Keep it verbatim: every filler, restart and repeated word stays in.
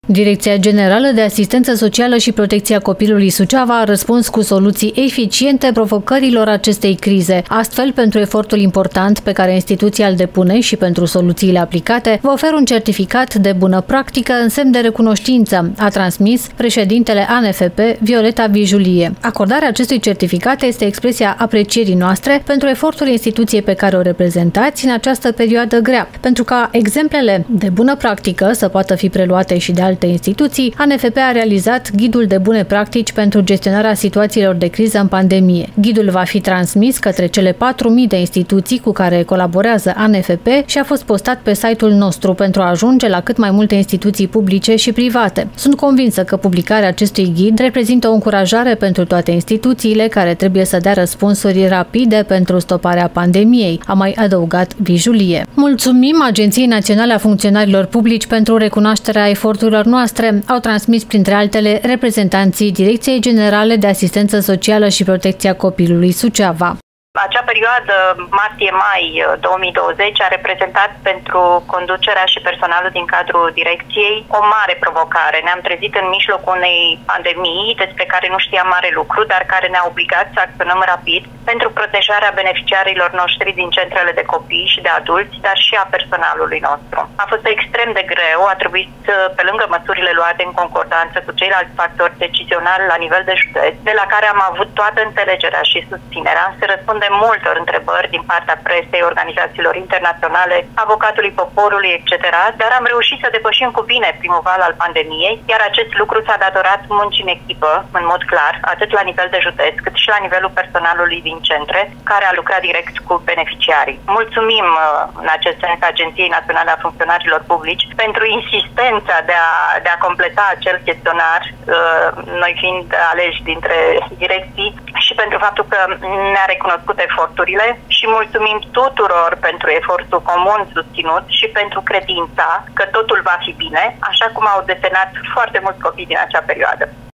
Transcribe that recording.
Direcția Generală de Asistență Socială și Protecția Copilului Suceava a răspuns cu soluții eficiente provocărilor acestei crize. Astfel, pentru efortul important pe care instituția îl depune și pentru soluțiile aplicate, vă ofer un certificat de bună practică în semn de recunoștință, a transmis președintele A N F P, Violeta Vijulie. Acordarea acestui certificat este expresia aprecierii noastre pentru efortul instituției pe care o reprezentați în această perioadă grea, pentru ca exemplele de bună practică să poată fi preluate și de alte instituții, A N F P a realizat Ghidul de bune practici pentru gestionarea situațiilor de criză în pandemie. Ghidul va fi transmis către cele patru mii de instituții cu care colaborează A N F P și a fost postat pe site-ul nostru pentru a ajunge la cât mai multe instituții publice și private. Sunt convinsă că publicarea acestui ghid reprezintă o încurajare pentru toate instituțiile care trebuie să dea răspunsuri rapide pentru stoparea pandemiei, a mai adăugat Vijulie. Mulțumim Agenției Naționale a Funcționarilor Publici pentru recunoașterea eforturilor noastre, au transmis printre altele reprezentanții Direcției Generale de Asistență Socială și Protecția Copilului Suceava. Acea perioadă, martie-mai două mii douăzeci, a reprezentat pentru conducerea și personalul din cadrul direcției o mare provocare. Ne-am trezit în mijlocul unei pandemii despre care nu știam mare lucru, dar care ne-a obligat să acționăm rapid pentru protejarea beneficiarilor noștri din centrele de copii și de adulți, dar și a personalului nostru. A fost extrem de greu, a trebuit, pe lângă măsurile luate în concordanță cu ceilalți factori decizionali la nivel de județ, de la care am avut toată înțelegerea și susținerea, să răspundem multor întrebări din partea presei, organizațiilor internaționale, avocatului poporului, et cetera, dar am reușit să depășim cu bine primul val al pandemiei, iar acest lucru s-a datorat muncii în echipă, în mod clar, atât la nivel de județ, cât și la nivelul personalului din centre, care a lucrat direct cu beneficiarii. Mulțumim în acest sens Agenției Naționale a Funcționarilor Publici pentru insistența de a, de a completa acel chestionar, noi fiind aleși dintre direcții, și pentru faptul că ne-a recunoscut eforturile și mulțumim tuturor pentru efortul comun susținut și pentru credința că totul va fi bine, așa cum au desenat foarte mulți copii din acea perioadă.